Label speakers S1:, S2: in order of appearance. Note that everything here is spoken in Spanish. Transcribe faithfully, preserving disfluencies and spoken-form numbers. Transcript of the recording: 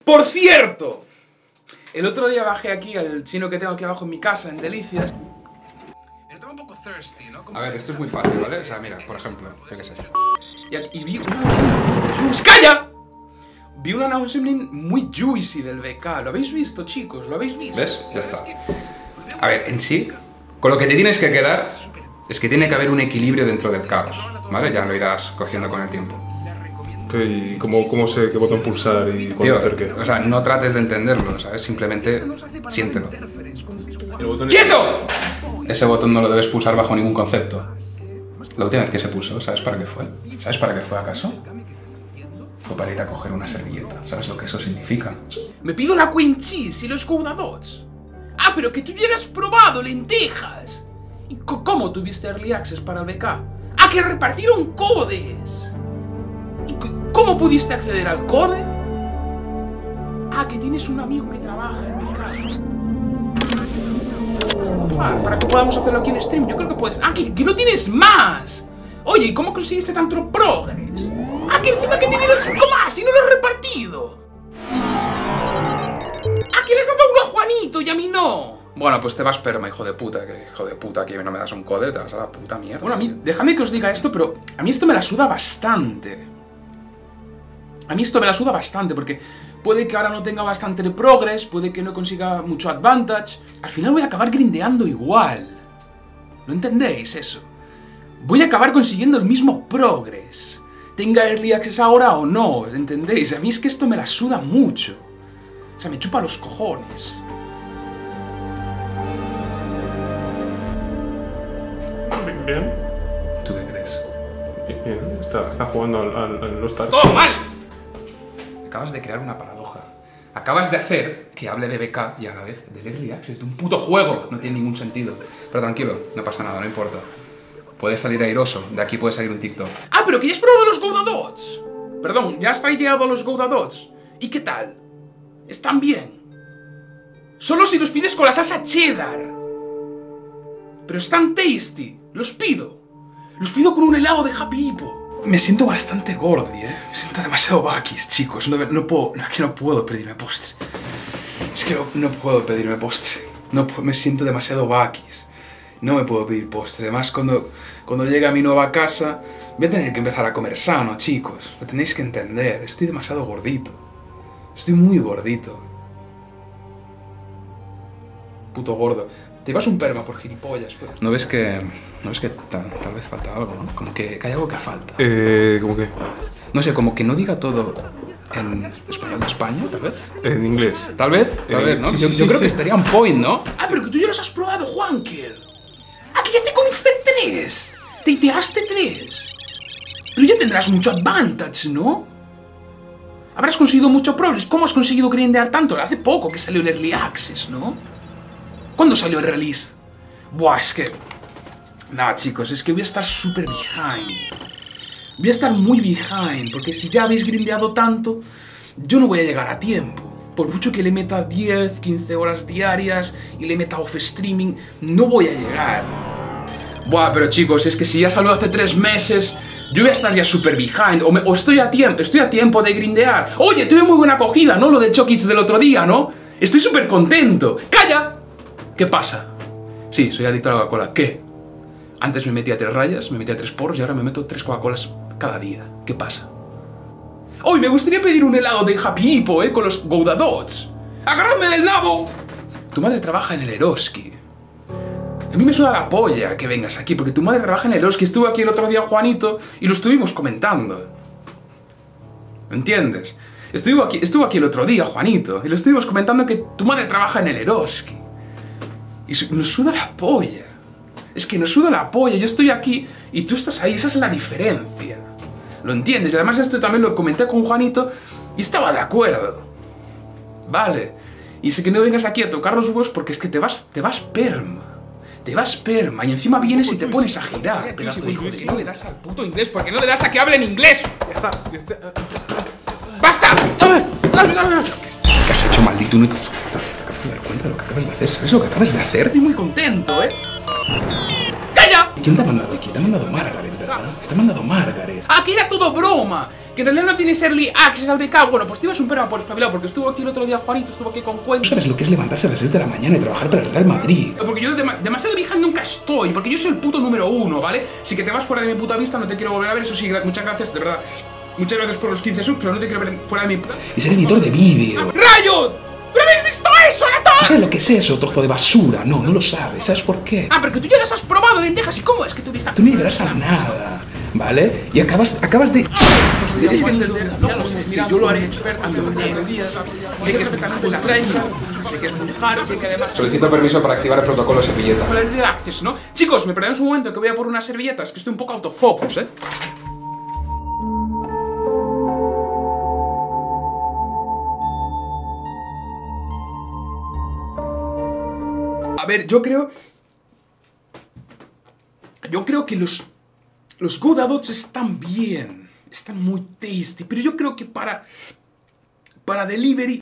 S1: Por cierto, el otro día bajé aquí al chino que tengo aquí abajo en mi casa, en Delicias. Me notaba un poco thirsty, ¿no? Como... A ver, esto es muy fácil, ¿vale? O sea, mira, por ejemplo, ¿qué es eso? Y, y vi una... ¡Calla! Vi un announcement muy juicy del B K. ¿Lo habéis visto, chicos? ¿Lo habéis visto? ¿Ves? Ya está. A ver, en sí, con lo que te tienes que quedar es que tiene que haber un equilibrio dentro del caos, ¿vale? Ya lo irás cogiendo con el tiempo.
S2: ¿Y cómo, cómo sé qué botón pulsar y cuándo hacer qué?
S1: O sea, no trates de entenderlo, ¿sabes? Simplemente siéntelo.
S2: El botón
S1: ¡Quieto! Ese botón no lo debes pulsar bajo ningún concepto. La última vez que se pulsó, ¿sabes para qué fue? ¿Sabes para qué fue acaso? Fue para ir a coger una servilleta. ¿Sabes lo que eso significa? Me pido la Queen Cheese y los Gouda Dots. Ah, pero que tú ya has probado lentejas. ¿Y cómo tuviste Early Access para el B K? ¡Ah, que repartieron codes! ¿Y cómo pudiste acceder al code? Ah, que tienes un amigo que trabaja en B K. Ah, para que podamos hacerlo aquí en stream, yo creo que puedes... Ah, que, que no tienes más. Oye, ¿y cómo conseguiste tanto progress? Ah, que encima que tienes cinco más y no lo has repartido. Ah, que le has dado uno a Juanito y a mí no. Bueno, pues te vas perma, hijo de puta, que hijo de puta, que no me das un code, te vas a la puta mierda. Bueno, a mí, déjame que os diga esto, pero a mí esto me la suda bastante. A mí esto me la suda bastante, porque puede que ahora no tenga bastante de progress, puede que no consiga mucho advantage. Al final voy a acabar grindeando igual. ¿No entendéis eso? Voy a acabar consiguiendo el mismo progress. Tenga Early Access ahora o no, ¿entendéis? A mí es que esto me la suda mucho. O sea, me chupa los cojones.
S2: Bien.
S1: ¿Tú qué crees?
S2: Bien, bien. Está, está jugando al, al, al Lost Ark.
S1: ¡Todo mal! Acabas de crear una paradoja. Acabas de hacer que hable de B K y a la vez del Early Access, de un puto juego. No tiene ningún sentido. Pero tranquilo, no pasa nada, no importa. Puedes salir airoso, de aquí puede salir un TikTok. Ah, pero que ya has probado los Gouda Dots. Perdón, ya has traído los Gouda Dots. ¿Y qué tal? ¿Están bien? Solo si los pides con la salsa cheddar. Pero están tasty. Los pido. Los pido con un helado de Happy Hippo. Me siento bastante gordi, ¿eh? Me siento demasiado bakis, chicos. No, no puedo... No, es que no puedo pedirme postre. Es que no, no puedo pedirme postre. No, me siento demasiado bakis. No me puedo pedir postre. Además, cuando, cuando llegue a mi nueva casa, voy a tener que empezar a comer sano, chicos. Lo tenéis que entender. Estoy demasiado gordito. Estoy muy gordito. Puto gordo. Te vas un perma por gilipollas, pero... ¿No ves que... No ves que tal, tal vez falta algo, ¿no? Como que, que hay algo que falta.
S2: Eh... ¿Cómo qué?
S1: No sé, como que no diga todo en español de España, tal vez.
S2: En inglés.
S1: Tal vez, tal
S2: En
S1: vez, ¿no?
S2: sí,
S1: yo
S2: sí,
S1: yo
S2: sí,
S1: creo
S2: sí.
S1: que estaría on point, ¿no? Ah, pero que tú ya los has probado, Juanker. Ah, que ya te comiste tres. Te iteaste tres. Pero ya tendrás mucho advantage, ¿no? Habrás conseguido mucho progress. ¿Cómo has conseguido grindear tanto? Hace poco que salió el Early Access, ¿no? ¿Cuándo salió el release? Buah, es que... Nada, chicos, es que voy a estar súper behind. Voy a estar muy behind, porque si ya habéis grindeado tanto, yo no voy a llegar a tiempo. Por mucho que le meta diez, quince horas diarias y le meta off streaming, no voy a llegar. Buah, pero chicos, es que si ya salió hace tres meses, yo voy a estar ya súper behind. O, me, o estoy a tiempo, estoy a tiempo de grindear. Oye, tuve muy buena acogida, ¿no? Lo del Chokits del otro día, ¿no? Estoy súper contento. ¡Calla! ¿Qué pasa? Sí, soy adicto a la Coca-Cola. ¿Qué? Antes me metía tres rayas, me metía tres porros y ahora me meto tres Coca-Colas cada día. ¿Qué pasa? ¡Hoy me gustaría pedir un helado de Happy Hippo, eh! Con los Gouda Dots. ¡Agárrame del nabo! Tu madre trabaja en el Eroski. A mí me suda la polla que vengas aquí, porque tu madre trabaja en el Eroski. Estuvo aquí el otro día Juanito y lo estuvimos comentando. ¿Entiendes? Estuvo aquí, estuvo aquí el otro día Juanito y lo estuvimos comentando que tu madre trabaja en el Eroski. Y nos suda la polla. Es que nos suda la polla. Yo estoy aquí y tú estás ahí. Esa es la diferencia. ¿Lo entiendes? Y además esto también lo comenté con Juanito y estaba de acuerdo. Vale. Y sé que no vengas aquí a tocar los huevos porque es que te vas, te vas perma. Te vas perma. Y encima vienes y te pones a girar. Pedazo de hijo de que no le das al puto inglés porque no le das a que hable en inglés.
S2: Ya está. Ya está.
S1: ¡Basta! ¿Qué has hecho, maldito? ¿No te acabas de dar cuenta de lo que acabas de hacer? ¿Sabes lo que acabas de hacer? Estoy muy contento, ¿eh? ¡Calla! ¿Quién te ha mandado aquí? Te ha mandado Margaret, ¿verdad? Te ha mandado Margaret. ¡Ah, que era todo broma! que en realidad no tienes Early Access al B K. Bueno, pues te ibas un perro por espabilado, porque estuvo aquí el otro día Juanito, estuvo aquí con Cuentos.
S3: ¿Sabes lo que es levantarse a las seis de la mañana y trabajar para el Real Madrid?
S1: Porque yo dem demasiado behind nunca estoy, porque yo soy el puto número uno, ¿vale? Si que te vas fuera de mi puta vista, no te quiero volver a ver, eso sí, gra muchas gracias, de verdad. Muchas gracias por los quince subs, pero no te quiero ver fuera de mi...
S3: Y ser editor de vídeo.
S1: ¡Rayo! ¿Pero habéis visto eso, Nato?
S3: ¿Tú sabes lo que es eso, trozo de basura? No, no lo sabes. ¿Sabes por qué?
S1: Ah, pero que tú ya las has probado, lentejas. ¿Y cómo es que tú viste?
S3: Tú no llegarás a nada, ¿vale? Y acabas, acabas de...
S1: Tenéis que entender, ya lo sé, mira, yo lo haré experto a mi manera. Sé que es perfectamente la técnica, sé que es muy hard, sé que además...
S4: Solicito permiso para activar el protocolo servilleta.
S1: Para el access, ¿no? Chicos, me perdéis un momento que voy a por unas servilletas, que estoy un poco autofocus, ¿eh? A ver, yo creo... Yo creo que los... Los Godadots están bien. Están muy tasty. Pero yo creo que para... Para delivery...